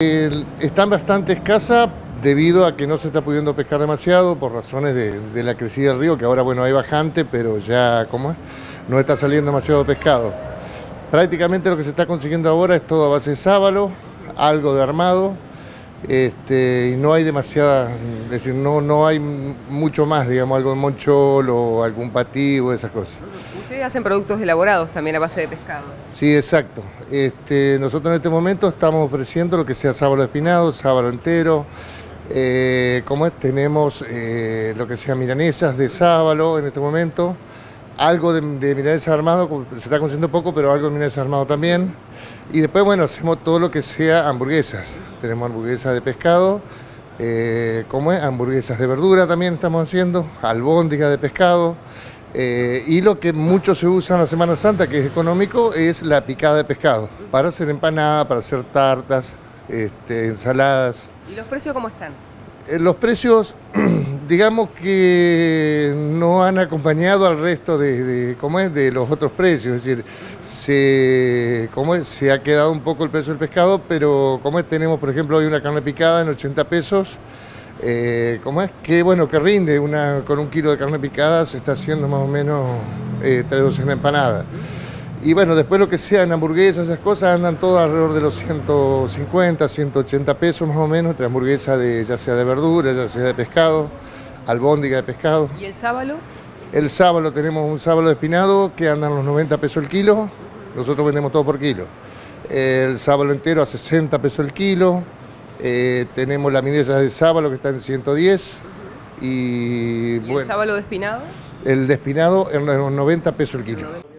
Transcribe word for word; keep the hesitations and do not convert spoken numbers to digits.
El- están bastante escasas debido a que no se está pudiendo pescar demasiado por razones de, de la crecida del río, que ahora bueno hay bajante, pero ya ¿cómo es? No está saliendo demasiado pescado. Prácticamente lo que se está consiguiendo ahora es todo a base de sábalo, algo de armado, este, y no hay demasiada, es decir, no, no hay mucho más, digamos, algo de moncholo o algún pativo, esas cosas. Ustedes hacen productos elaborados también a base de pescado. Sí, exacto. Este, nosotros en este momento estamos ofreciendo lo que sea sábalo espinado, sábalo entero. Eh, como es, tenemos eh, lo que sea milanesas de sábalo en este momento. Algo de, de milanesa armado, se está consiguiendo poco, pero algo de milanesa armado también. Y después, bueno, hacemos todo lo que sea hamburguesas. Tenemos hamburguesas de pescado, eh, como es, hamburguesas de verdura también estamos haciendo, albóndigas de pescado. Eh, y lo que mucho se usa en la Semana Santa, que es económico, es la picada de pescado, para hacer empanadas, para hacer tartas, este, ensaladas. ¿Y los precios cómo están? Eh, los precios, digamos que no han acompañado al resto de, de, ¿cómo es? De los otros precios, es decir, se, ¿cómo es? Se ha quedado un poco el precio del pescado, pero como es, tenemos por ejemplo hoy una carne picada en ochenta pesos, Eh, ¿cómo es? Que bueno, que rinde, una, con un kilo de carne picada se está haciendo más o menos eh, tres docenas de empanadas. Y bueno, después lo que sea en hamburguesas, esas cosas andan todas alrededor de los ciento cincuenta, ciento ochenta pesos más o menos, entre hamburguesas de, ya sea de verdura, ya sea de pescado, albóndiga de pescado. ¿Y el sábalo? El sábalo tenemos un sábalo de espinado que andan los noventa pesos el kilo, nosotros vendemos todo por kilo. El sábalo entero a sesenta pesos el kilo. Eh, tenemos las milanesas de sábalo que están en ciento diez y, ¿Y bueno, el sábalo de espinado? el de espinado en los noventa pesos el kilo.